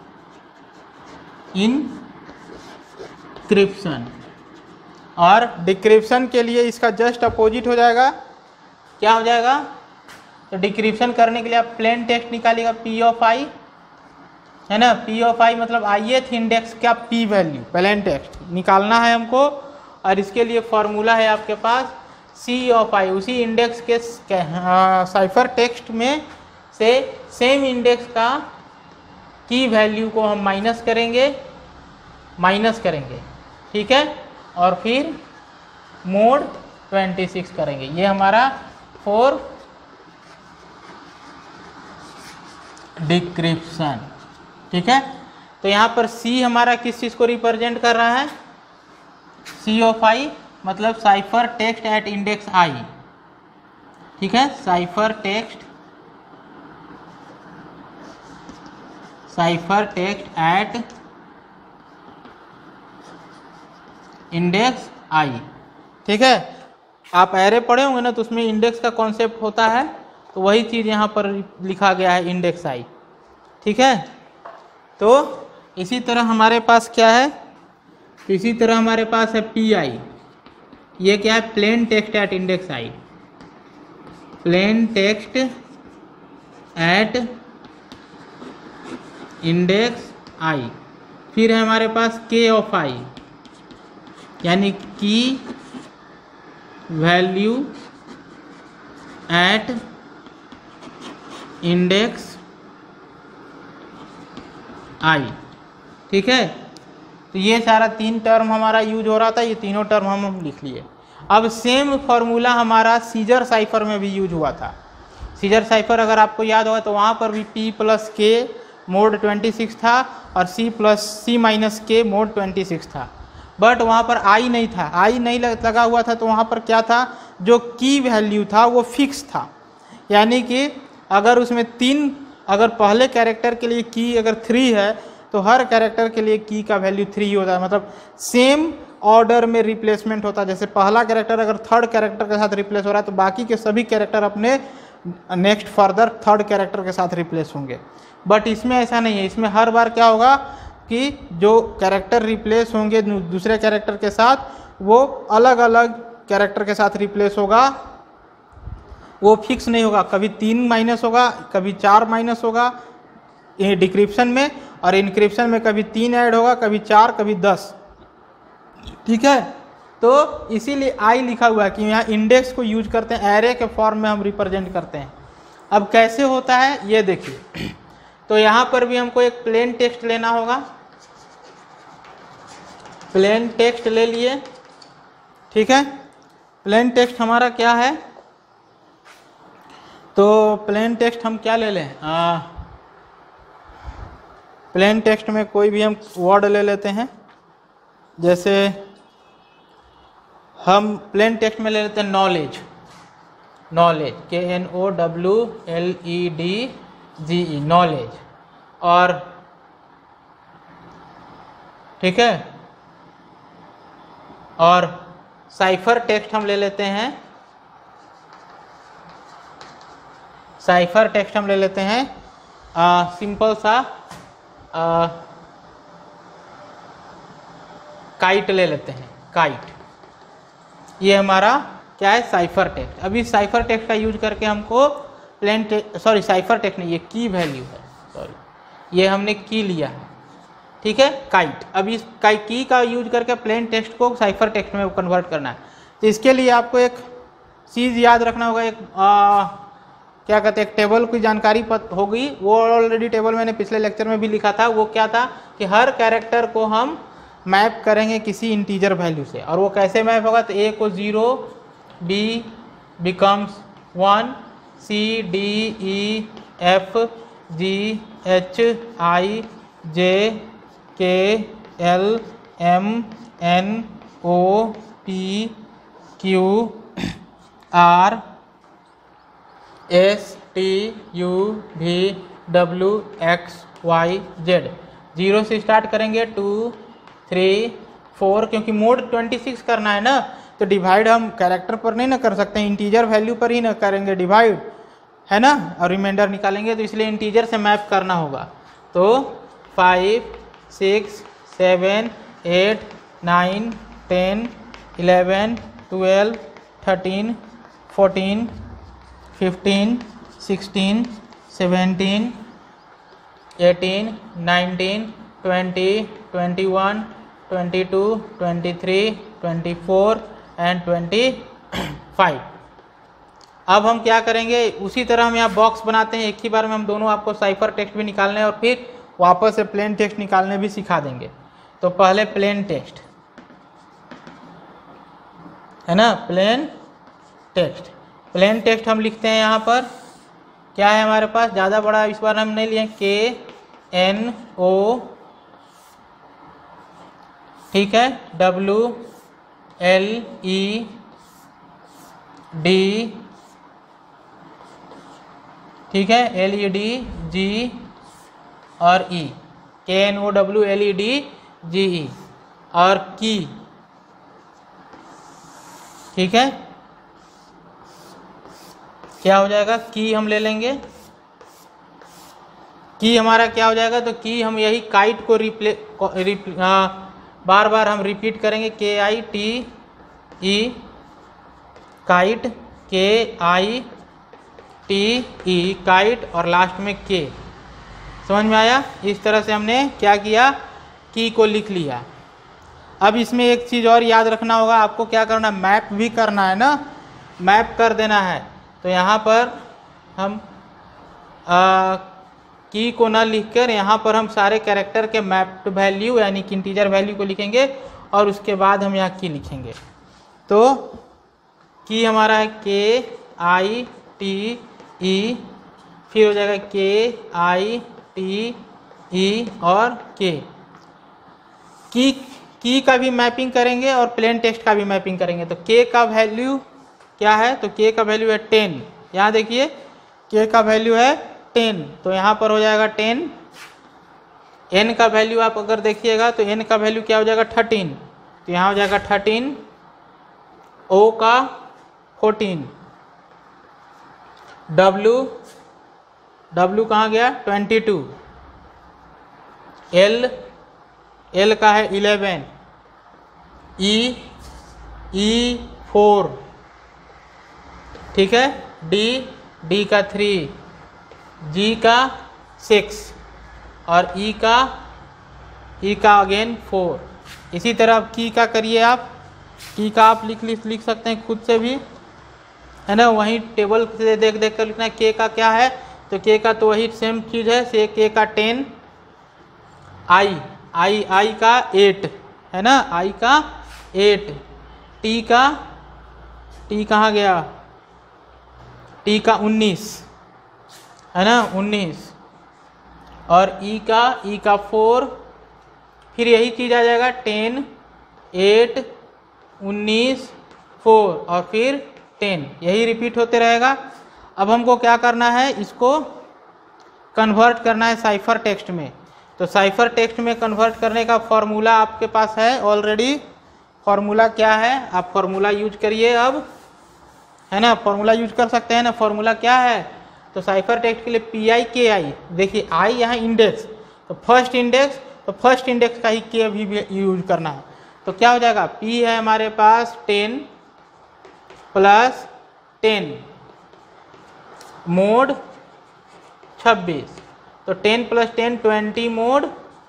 इनक्रिप्शन। और डिक्रिप्शन के लिए इसका जस्ट अपोजिट हो जाएगा। क्या हो जाएगा, तो डिक्रिप्शन करने के लिए आप प्लेन टेक्स्ट निकालिएगा, पी ऑफ आई, है ना। पी ऑफ आई मतलब ith इंडेक्स का पी वैल्यू, प्लेन टेक्स्ट निकालना है हमको, और इसके लिए फॉर्मूला है आपके पास सी ऑफ आई। उसी इंडेक्स के साइफर टेक्स्ट में से सेम इंडेक्स का की वैल्यू को हम माइनस करेंगे। ठीक है, और फिर मोड 26 करेंगे। ये हमारा फॉर डिक्रिप्शन। ठीक है, तो यहाँ पर C हमारा किस चीज़ को रिप्रेजेंट कर रहा है, C ऑफ आई मतलब cipher text at index i. ठीक है, cipher text at index i. ठीक है, आप एरे पढ़े होंगे ना, तो उसमें इंडेक्स का कॉन्सेप्ट होता है, तो वही चीज़ यहाँ पर लिखा गया है, इंडेक्स आई। ठीक है, तो इसी तरह हमारे पास क्या है, इसी तरह हमारे पास है पी आई। ये क्या है, plain text at index i, plain text at index i. फिर है हमारे पास के ऑफ आई, यानी की वैल्यू एट इंडेक्स आई। ठीक है, तो ये सारा 3 टर्म हमारा यूज हो रहा था, ये तीनों टर्म हम लिख लिए। अब सेम फॉर्मूला हमारा सीजर साइफर में भी यूज हुआ था। सीजर साइफर अगर आपको याद होगा तो वहाँ पर भी P प्लस के मोड 26 था और C plus C minus key mod 26 था, बट वहाँ पर आई नहीं था, आई नहीं लगा हुआ था। तो वहाँ पर क्या था, जो की वैल्यू था वो फिक्स था, यानी कि अगर उसमें 3, अगर पहले कैरेक्टर के लिए की अगर 3 है तो हर कैरेक्टर के लिए की का वैल्यू 3 होता है, मतलब सेम ऑर्डर में रिप्लेसमेंट होता है। जैसे पहला कैरेक्टर अगर थर्ड कैरेक्टर के साथ रिप्लेस हो रहा है तो बाकी के सभी कैरेक्टर अपने नेक्स्ट फर्दर थर्ड कैरेक्टर के साथ रिप्लेस होंगे, बट इसमें ऐसा नहीं है। इसमें हर बार क्या होगा कि जो कैरेक्टर रिप्लेस होंगे दूसरे कैरेक्टर के साथ, वो अलग अलग कैरेक्टर के साथ रिप्लेस होगा, वो फिक्स नहीं होगा। कभी 3 माइनस होगा, कभी 4 माइनस होगा डिक्रिप्शन में, और इनक्रिप्शन में कभी 3 ऐड होगा, कभी 4, कभी 10। ठीक है, तो इसीलिए आई लिखा हुआ है कि यहाँ इंडेक्स को यूज करते हैं, एरे के फॉर्म में हम रिप्रेजेंट करते हैं। अब कैसे होता है ये देखिए। तो यहाँ पर भी हमको एक प्लेन टेक्स्ट लेना होगा, प्लेन टेक्स्ट ले लिए, ठीक है। प्लेन टेक्स्ट हमारा क्या है, तो प्लेन टेक्स्ट हम क्या ले लें, प्लेन टेक्स्ट में कोई भी हम वर्ड ले लेते हैं। जैसे हम प्लेन टेक्स्ट में ले लेते हैं नॉलेज, नॉलेज KNOWLEDGE नॉलेज, और ठीक है। और साइफर टेक्स्ट हम ले लेते हैं, साइफर टेक्स्ट हम ले लेते हैं सिंपल सा काइट ले लेते हैं, काइट। ये हमारा क्या है, साइफर टेक्स्ट। अभी साइफर टेक्स्ट का यूज करके हमको plain text, sorry cipher text नहीं, ये की वैल्यू है, सॉरी ये हमने की लिया है, ठीक है, काइट। अब इस की का यूज करके प्लेन टेक्स्ट को साइफर टेक्स्ट में कन्वर्ट करना है। तो इसके लिए आपको एक चीज़ याद रखना होगा, एक क्या कहते हैं, एक टेबल की जानकारी होगी। वो ऑलरेडी टेबल मैंने पिछले लेक्चर में भी लिखा था। वो क्या था कि हर कैरेक्टर को हम मैप करेंगे किसी इंटीजर वैल्यू से। और वो कैसे मैप होगा, तो ए को 0, B becomes 1, C D E F G H I J K L M N O P Q R S T U V W X Y Z। 0 से स्टार्ट करेंगे, 2 3 4, क्योंकि मोड 26 करना है ना, तो डिवाइड हम कैरेक्टर पर नहीं ना कर सकते हैं, इंटीजर वैल्यू पर ही ना करेंगे डिवाइड, है ना, और रिमाइंडर निकालेंगे, तो इसलिए इंटीजर से मैप करना होगा। तो 5 6 7 8 9 10 11 12 13 14 15 16 17 18 19 20 21 22 23 24 एंड 25। अब हम क्या करेंगे, उसी तरह हम यहाँ बॉक्स बनाते हैं, एक ही बार में हम दोनों आपको साइफर टेक्स्ट भी निकालने और फिर वापस से प्लेन टेक्स्ट निकालने भी सिखा देंगे। तो पहले प्लेन टेक्स्ट है ना, प्लेन टेक्स्ट। प्लेन टेक्स्ट हम लिखते हैं, यहाँ पर क्या है हमारे पास, ज़्यादा बड़ा इस बार हम नहीं लिए, KNO, ठीक है, WLED, ठीक है, LEDGE और E, KNOWLEDGE और की, ठीक है। क्या हो जाएगा, की हम ले लेंगे, की हमारा क्या हो जाएगा, तो की हम यही काइट को बार बार हम रिपीट करेंगे, KITE, काइट, KITE काइट, और लास्ट में के। समझ में आया। इस तरह से हमने क्या किया, की को लिख लिया। अब इसमें एक चीज़ और याद रखना होगा, आपको क्या करना, मैप भी करना है ना, मैप कर देना है। तो यहाँ पर हम की को ना लिखकर यहाँ पर हम सारे कैरेक्टर के मैप्ड वैल्यू यानी कि इंटीजर वैल्यू को लिखेंगे और उसके बाद हम यहाँ की लिखेंगे। तो की हमारा है KITE, फिर हो जाएगा KITE और की का भी मैपिंग करेंगे और प्लेन टेक्स्ट का भी मैपिंग करेंगे। तो के का वैल्यू क्या है, तो के का वैल्यू है 10। यहाँ देखिए के का वैल्यू है 10, तो यहाँ पर हो जाएगा 10। एन का वैल्यू आप अगर देखिएगा तो एन का वैल्यू क्या हो जाएगा 13, तो यहाँ हो जाएगा 13। ओ का 14, डब्ल्यू कहाँ गया 22, एल का है 11, ई 4, ठीक है, डी का 3, जी का 6 और ई का अगेन 4। इसी तरह की का करिए आप, की का आप लिख सकते हैं खुद से भी, है ना। वहीं टेबल से देख देख कर लिखना है। के का क्या है, तो के का तो वही सेम चीज़ है, से के का 10, आई का 8, है ना, आई का 8, टी कहाँ गया, टी का 19, है ना, 19, और ई का 4, फिर यही चीज़ आ जाएगा 10, 8, 19, 4 और फिर 10, यही रिपीट होते रहेगा। अब हमको क्या करना है, इसको कन्वर्ट करना है साइफर टेक्स्ट में। तो साइफर टेक्स्ट में कन्वर्ट करने का फॉर्मूला आपके पास है ऑलरेडी। फॉर्मूला क्या है, आप फॉर्मूला यूज करिए अब, है ना, फॉर्मूला यूज कर सकते हैं ना। फॉर्मूला क्या है, तो साइफर टेक्स्ट के लिए पी आई के आई, देखिए आई यहाँ इंडेक्स, तो फर्स्ट इंडेक्स का ही के भी यूज करना है। तो क्या हो जाएगा, पी है हमारे पास 10 + 10 मोड 26, तो 10 + 10 20 मोड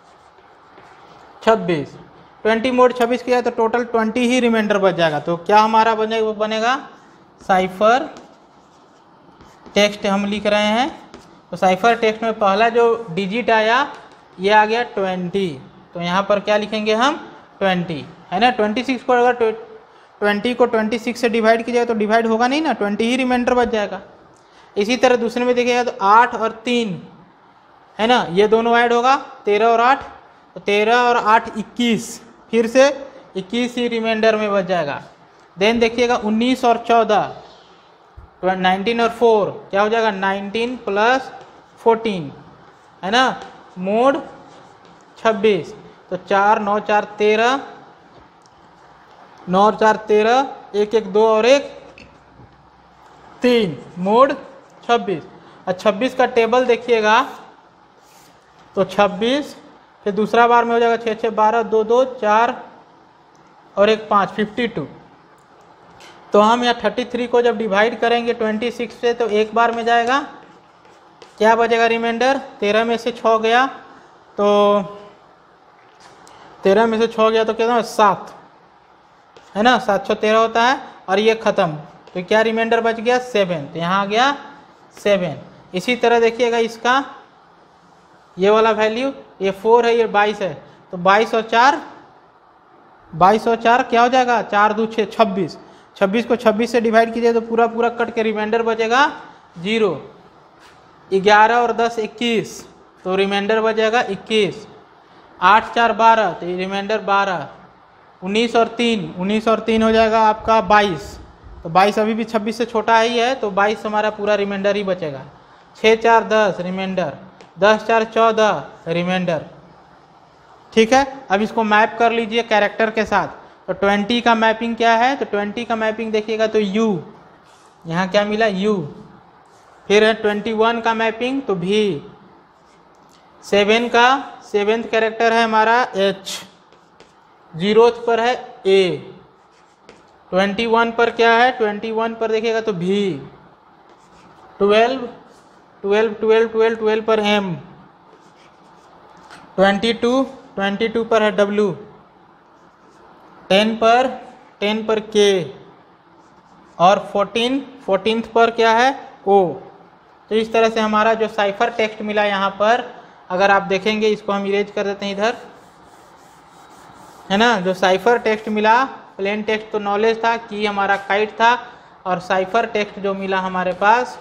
26, 20 मोड 26 किया तो टोटल 20 ही रिमाइंडर बच जाएगा। तो क्या हमारा बनेगा साइफर टेक्स्ट हम लिख रहे हैं। तो साइफर टेक्स्ट में पहला जो डिजिट आया ये आ गया 20, तो यहाँ पर क्या लिखेंगे हम 20, है ना। 26 को अगर 20 को 26 से डिवाइड कीजिएगा तो डिवाइड होगा नहीं ना, 20 ही रिमाइंडर बच जाएगा। इसी तरह दूसरे में देखिएगा तो 8 और 3, है ना, ये दोनों ऐड होगा 13 और 8, तो 13 और 8 21, फिर से 21 ही रिमाइंडर में बच जाएगा। देन देखिएगा 19 और 14, 19 और 4 क्या हो जाएगा 19 + 14, है ना, मोड 26, तो 4 9 4 13, 9 और 4 13, 1 1 2 और 1 3, मोड 26। और 26 का टेबल देखिएगा तो 26, फिर दूसरा बार में हो जाएगा 6 6 12 2 2 4 और 1 5, 52। तो हम यहाँ 33 को जब डिवाइड करेंगे 26 से तो एक बार में जाएगा, क्या बचेगा रिमाइंडर, 13 में से 6 गया तो 13 में से 6 गया तो कितना 7, है ना, 713 होता है, और ये ख़त्म, तो क्या रिमाइंडर बच गया 7, तो यहाँ आ गया 7। इसी तरह देखिएगा इसका ये वाला वैल्यू, ये 4 है, ये 22 है, तो 22 और 4 क्या हो जाएगा, 4 2 6 26, 26 को 26 से डिवाइड कीजिए तो पूरा कट के रिमाइंडर बचेगा 0। 11 और 10 21, तो रिमाइंडर बचेगा 21। 8 4 12, तो ये रिमाइंडर 12। 19 और 3 हो जाएगा आपका 22, तो 22 अभी भी 26 से छोटा ही है, तो 22 हमारा पूरा रिमाइंडर ही बचेगा। 6 4 10 रिमाइंडर, 10 4 14 रिमाइंडर, ठीक है। अब इसको मैप कर लीजिए कैरेक्टर के साथ। तो 20 का मैपिंग क्या है, तो 20 का मैपिंग देखिएगा तो U, यहाँ क्या मिला U, फिर है 21 का मैपिंग तो V, 7 का 7th कैरेक्टर है हमारा H, 0th पर है A, 21 पर क्या है, 21 पर देखिएगा तो V, 12 पर M, 22 पर है W, 10 पर K, और 14th पर क्या है O। तो इस तरह से हमारा जो साइफर टेक्स्ट मिला यहाँ पर, अगर आप देखेंगे इसको हम इरेज कर देते हैं इधर, है ना। जो साइफर टेक्स्ट मिला, प्लेन टेक्स्ट तो नॉलेज था, की हमारा काइट था, और साइफर टेक्स्ट जो मिला हमारे पास,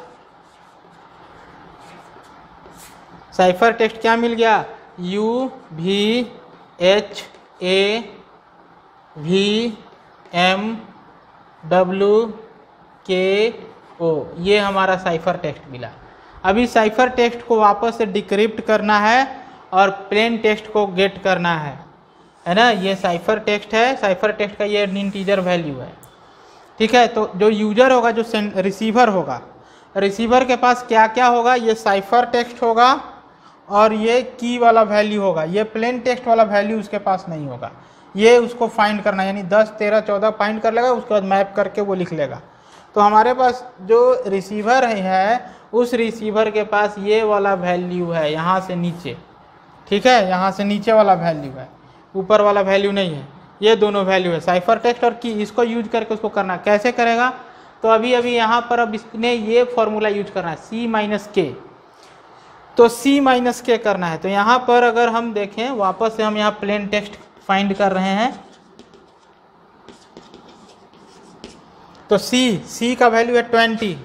साइफर टेक्स्ट क्या मिल गया, U V H A V M W K O, ये हमारा साइफर टेक्स्ट मिला। अभी साइफर टेक्स्ट को वापस से डिक्रिप्ट करना है और प्लेन टेक्स्ट को गेट करना है ना। ये साइफर टेक्स्ट है, साइफर टेक्स्ट का ये इंटीजर वैल्यू है, ठीक है। तो जो यूजर होगा, जो रिसीवर होगा, रिसीवर के पास क्या क्या होगा, ये साइफर टेक्स्ट होगा और ये की वाला वैल्यू होगा, ये प्लेन टेक्स्ट वाला वैल्यू उसके पास नहीं होगा। ये उसको फाइंड करना, यानी 10 13 14 फाइंड कर लेगा, उसके बाद मैप करके वो लिख लेगा। तो हमारे पास जो रिसीवर है, उस रिसीवर के पास ये वाला वैल्यू है यहाँ से नीचे, ठीक है, यहाँ से नीचे वाला वैल्यू है, ऊपर वाला वैल्यू नहीं है। ये दोनों वैल्यू है साइफर टेक्स्ट और की, इसको यूज करके उसको करना। कैसे करेगा, तो अभी यहाँ पर अब इसने ये फॉर्मूला यूज करना है C माइनस के, तो C माइनस के करना है। तो यहाँ पर अगर हम देखें वापस से हम यहाँ प्लेन टेक्स्ट फाइंड कर रहे हैं, तो C का वैल्यू है 20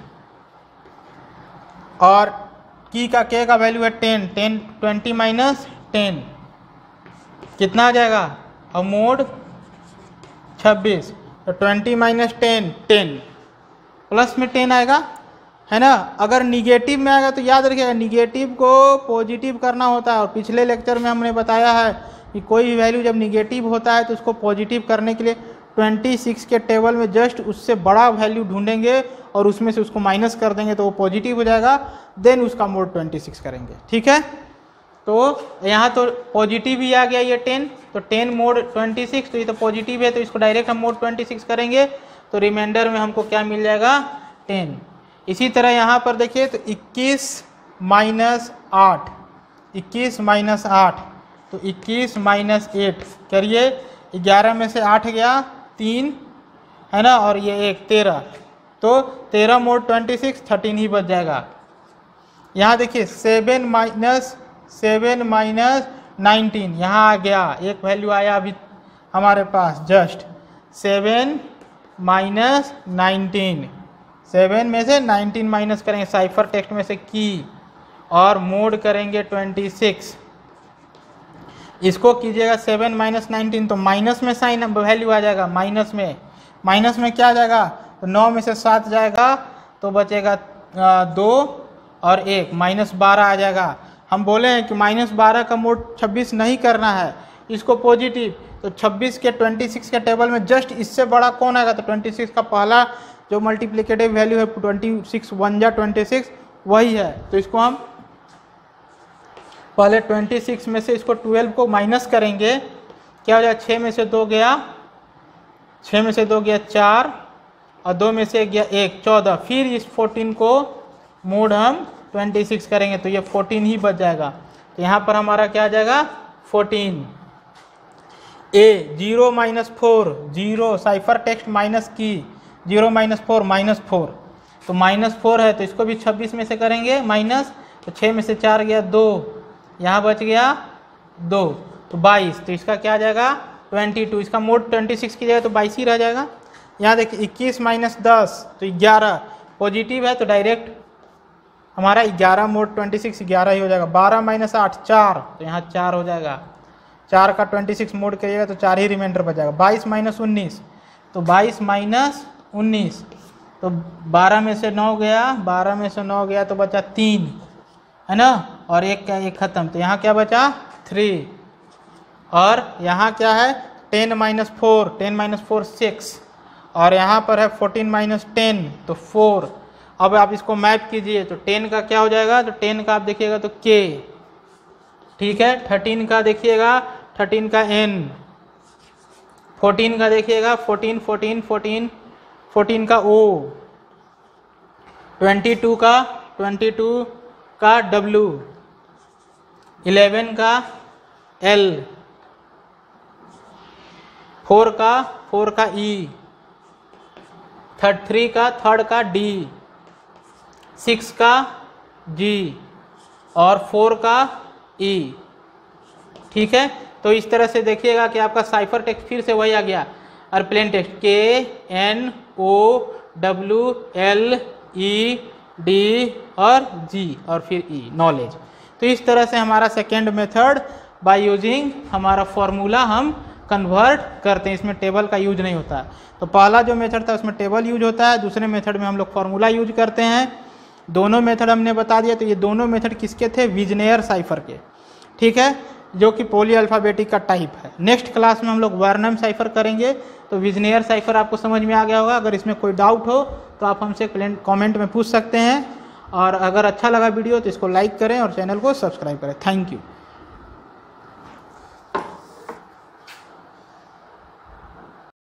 और की का K का वैल्यू है 10, 20 माइनस 10 कितना आ जाएगा, अब मोड 26, तो 20 माइनस 10 10 प्लस में 10 आएगा, है ना। अगर निगेटिव में आएगा तो याद रखिएगा निगेटिव को पॉजिटिव करना होता है, और पिछले लेक्चर में हमने बताया है कि कोई भी वैल्यू जब निगेटिव होता है तो उसको पॉजिटिव करने के लिए 26 के टेबल में जस्ट उससे बड़ा वैल्यू ढूंढेंगे और उसमें से उसको माइनस कर देंगे तो वो पॉजिटिव हो जाएगा, देन उसका मोड 26 करेंगे, ठीक है। तो यहाँ तो पॉजिटिव ही आ गया ये 10, तो 10 मोड 26, तो ये तो पॉजिटिव है तो इसको डायरेक्ट हम मोड 26 करेंगे, तो रिमाइंडर में हमको क्या मिल जाएगा 10। इसी तरह यहाँ पर देखिए तो 21 माइनस 8, 21 माइनस 8, तो 21 माइनस 8 करिए, 11 में से 8 गया 3, है ना, और ये 1 13, तो 13 मोड 26 13 ही बच जाएगा। यहाँ देखिए 7 माइनस 19 यहाँ आ गया, एक वैल्यू आया अभी हमारे पास जस्ट 7 माइनस 19, 7 में से 19 माइनस करेंगे साइफर टेक्स्ट में से की, और मोड करेंगे 26, इसको कीजिएगा 7 माइनस 19, तो माइनस में साइन वैल्यू आ जाएगा, माइनस में क्या आ जाएगा, तो 9 में से 7 जाएगा तो बचेगा 2 और 1 माइनस 12 आ जाएगा। हम बोले हैं कि माइनस 12 का मोड 26 नहीं करना है, इसको पॉजिटिव, तो 26 के 26 के टेबल में जस्ट इससे बड़ा कौन आएगा, तो 26 का पहला जो मल्टीप्लिकेटिव वैल्यू है 26 1 जा 26 वही है, तो इसको हम पहले 26 में से इसको 12 को माइनस करेंगे, क्या हो जाएगा 6 में से 2 गया, 6 में से 2 गया 4 और 2 में से गया 1 14, फिर इस 14 को मोड हम 26 करेंगे तो ये 14 ही बच जाएगा। तो यहाँ पर हमारा क्या आ जाएगा 14। A 0 minus 4, 0 cipher text minus key, 0 minus 4 -4, तो -4 है तो इसको भी 26 में से करेंगे माइनस, तो 6 में से 4 गया 2, यहाँ बच गया 2, तो 22, तो इसका क्या आ जाएगा 22, इसका मोड 26 की जगह तो 22 ही रह जाएगा। यहाँ देखिए 21 माइनस 10 तो 11, पॉजिटिव है तो डायरेक्ट हमारा 11 मोड 26 11 ही हो जाएगा। 12 माइनस 8 4, तो यहाँ 4 हो जाएगा, 4 का 26 मोड करिएगा तो 4 ही रिमाइंडर बच जाएगा। 22 माइनस 19, तो 22 माइनस 19, तो 12 में से 9 गया, 12 में से 9 गया तो बचा 3, है ना, और एक का एक खत्म, तो यहाँ क्या बचा 3, और यहाँ क्या है 10 माइनस 4, 10 माइनस 4 6, और यहाँ पर है 14 माइनस 10 तो 4। अब आप इसको मैप कीजिए तो 10 का क्या हो जाएगा, तो 10 का आप देखिएगा तो K, ठीक है, 13 का देखिएगा 13 का N, 14 का देखिएगा 14 14 14 14 का O, 22 का W, 11 का L, 4 का E, 3 का थर्ड का D, 6 का G और 4 का E, ठीक है। तो इस तरह से देखिएगा कि आपका साइफर टेक्स्ट फिर से वही आ गया, और plain text K N O W L E D और G और फिर E नॉलेज। तो इस तरह से हमारा सेकेंड मेथड बाय यूजिंग हमारा फॉर्मूला हम कन्वर्ट करते हैं, इसमें टेबल का यूज नहीं होता। तो पहला जो मेथड था उसमें टेबल यूज होता है, दूसरे मेथड में हम लोग फार्मूला यूज करते हैं। दोनों मेथड हमने बता दिया, तो ये दोनों मेथड किसके थे, विजनेयर साइफर के, ठीक है, जो कि पॉली अल्फ़ाबेटिक का टाइप है। नेक्स्ट क्लास में हम लोग वर्नम साइफर करेंगे, तो विजनेयर साइफर आपको समझ में आ गया होगा। अगर इसमें कोई डाउट हो तो आप हमसे कमेंट में पूछ सकते हैं, और अगर अच्छा लगा वीडियो तो इसको लाइक करें और चैनल को सब्सक्राइब करें। Thank you.